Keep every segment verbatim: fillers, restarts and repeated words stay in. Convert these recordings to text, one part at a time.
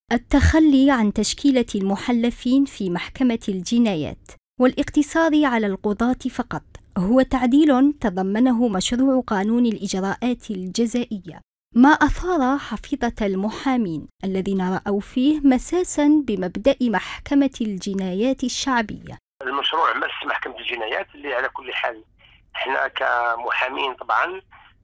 التخلي عن تشكيلة المحلفين في محكمة الجنايات والاقتصار على القضاة فقط هو تعديل تضمنه مشروع قانون الإجراءات الجزائية، ما أثار حفيظة المحامين الذين رأوا فيه مساساً بمبدأ محكمة الجنايات الشعبية. المشروع مس محكمة الجنايات اللي على كل حال احنا كمحامين طبعا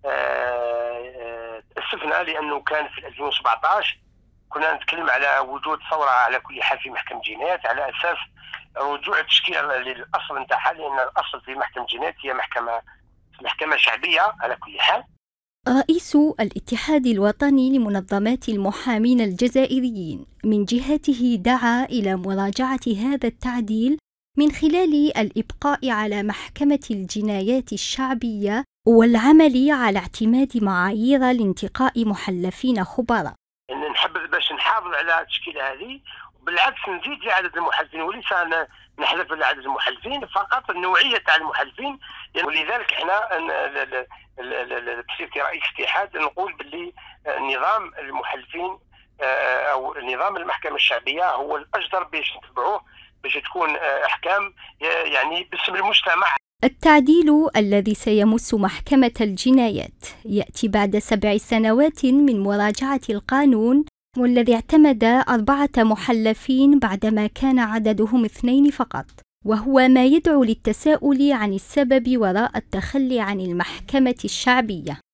تأسفنا لأنه كان في ألفين وسبعطاش كنا نتكلم على وجود ثورة على كل حال في محكمة الجنايات على أساس رجوع التشكيل للأصل نتاعها، لأن الأصل في محكمة الجنايات هي محكمة محكمة شعبية على كل حال. رئيس الاتحاد الوطني لمنظمات المحامين الجزائريين من جهته دعا إلى مراجعة هذا التعديل من خلال الإبقاء على محكمة الجنايات الشعبية والعمل على اعتماد معايير لانتقاء محلفين خبراء. إن نحب باش نحافظ على التشكيلة هذه، بالعكس نزيد في عدد المحلفين وليس نحلف على عدد المحلفين فقط، النوعية تاع المحلفين. ولذلك احنا بصفتي رئيس اتحاد نقول باللي نظام المحلفين او نظام المحكمة الشعبية هو الأجدر باش نتبعوه باش تكون احكام يعني باسم المجتمع. التعديل الذي سيمس محكمة الجنايات يأتي بعد سبع سنوات من مراجعة القانون، والذي اعتمد أربعة محلفين بعدما كان عددهم اثنين فقط، وهو ما يدعو للتساؤل عن السبب وراء التخلي عن المحكمة الشعبية.